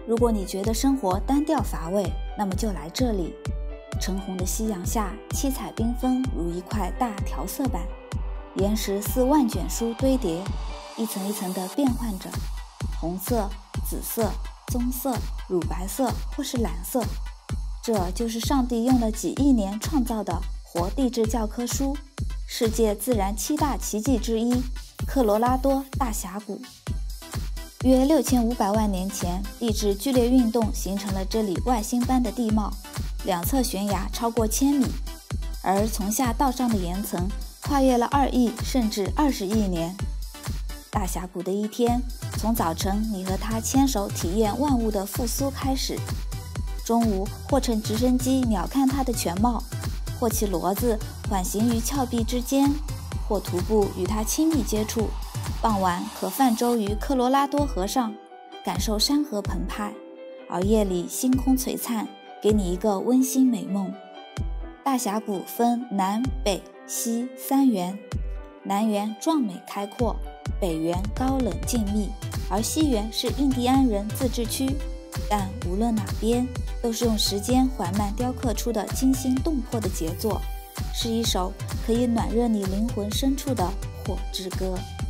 如果你觉得生活单调乏味，那么就来这里。橙红的夕阳下，七彩缤纷如一块大调色板，岩石似万卷书堆叠，一层一层地变换着，红色、紫色、棕色、乳白色或是蓝色。这就是上帝用了几亿年创造的活地质教科书，世界自然7大奇迹之一——科罗拉多大峡谷。约6500万年前，地质剧烈运动形成了这里外星般的地貌，两侧悬崖超过1000米，而从下到上的岩层跨越了2亿甚至20亿年。大峡谷的一天，从早晨你和他牵手体验万物的复苏开始，中午或乘直升机鸟瞰它的全貌，或骑骡子缓行于峭壁之间，或徒步与它亲密接触，傍晚可泛舟于科罗拉多河上，感受山河澎湃，而夜里星空璀璨，给你一个温馨美梦。大峡谷分南北西3缘，南缘壮美开阔，北缘高冷静谧，而西缘是印第安人自治区。但无论哪边，都是用时间缓慢雕刻出的惊心动魄的杰作，是一首可以暖热你灵魂深处的火之歌。